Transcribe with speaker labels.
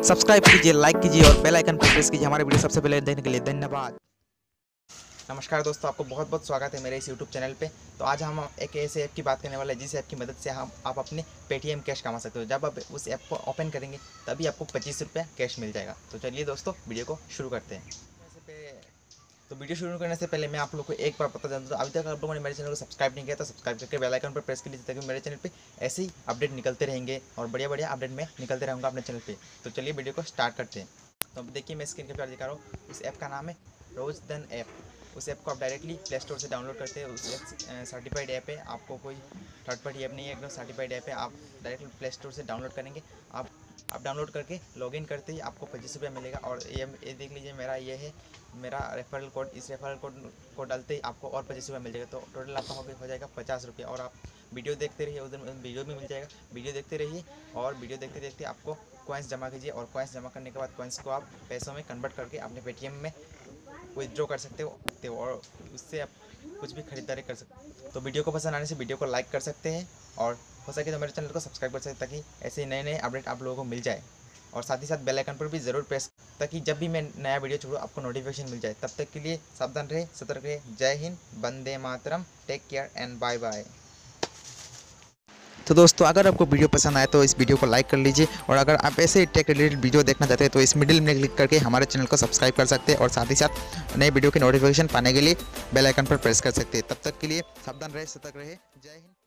Speaker 1: Subscribe कीजिए, like कीजिए और बेल आइकन पर प्रेस कीजिए हमारे वीडियो सबसे पहले देखने के लिए। धन्यवाद। नमस्कार दोस्तों, आपको बहुत बहुत स्वागत है मेरे इस यूट्यूब चैनल पे। तो आज हम एक ऐसे ऐप की बात करने वाले हैं जिस ऐप की मदद से आप अपने पेटीएम कैश कमा सकते हो। जब आप उस ऐप को ओपन करेंगे तभी आपको 25 रुपये कैश मिल जाएगा। तो चलिए दोस्तों, वीडियो को शुरू करते हैं। तो वीडियो शुरू करने से पहले मैं आप लोगों को एक बार पता चलता हूँ, अभी तक आप लोगों ने मेरे चैनल को सब्सक्राइब नहीं किया तो सब्सक्राइब करके बेल आइकन पर प्रेस कीजिए, ताकि मेरे चैनल पे ऐसे ही अपडेट निकलते रहेंगे और बढ़िया बढ़िया अपडेट में निकलते रहूँगा अपने चैनल पे। तो चलिए वीडियो को स्टार्ट करते हैं। तो अब देखिए, मैं स्क्रीन के ऊपर दिखा रहा हूँ, उस ऐप का नाम है रोजधन ऐप। उस ऐप को आप डायरेक्टली प्ले स्टोर से डाउनलोड करते हैं। उस ऐप सर्टिफाइड ऐप है, आपको कोई थर्ड पार्टी ऐप नहीं है, एकदम सर्टिफाइड ऐप है। आप डायरेक्टली प्ले स्टोर से डाउनलोड करेंगे। आप डाउनलोड करके लॉगिन करते ही आपको 25 रुपये मिलेगा। और ये देख लीजिए, मेरा रेफरल कोड, इस रेफरल कोड को डालते ही आपको और 25 रुपये मिल जाएगा। तो टोटल आपका हो जाएगा 50 रुपये। और आप वीडियो देखते रहिए, उधर वीडियो भी मिल जाएगा। वीडियो देखते रहिए और वीडियो देखते देखते आपको कॉइन्स जमा कीजिए, और कॉइन्स जमा करने के बाद कॉइन्स को आप पैसों में कन्वर्ट करके अपने पेटीएम में विथड्रॉ कर सकते हो और उससे आप कुछ भी खरीदारी कर सकते हो। तो वीडियो को पसंद आने से वीडियो को लाइक कर सकते हैं, और हो सके तो मेरे चैनल को सब्सक्राइब कर सकते हैं, ताकि ऐसे ही नए नए अपडेट आप लोगों को मिल जाए। और साथ ही साथ बेल आइकन पर भी ज़रूर प्रेस, ताकि जब भी मैं नया वीडियो छोड़ूँ आपको नोटिफिकेशन मिल जाए। तब तक के लिए सावधान रहे, सतर्क रहे। जय हिंद, वंदे मातरम, take care and bye bye. तो दोस्तों, अगर आपको वीडियो पसंद आए तो इस वीडियो को लाइक कर लीजिए, और अगर आप ऐसे टेक रिलेटेड वीडियो देखना चाहते हैं तो इस मिडिल में क्लिक करके हमारे चैनल को सब्सक्राइब कर सकते हैं, और साथ ही साथ नए वीडियो के नोटिफिकेशन पाने के लिए बेल आइकन पर प्रेस कर सकते हैं। तब तक के लिए सावधान रहे, सतर्क रहे। जय हिंद।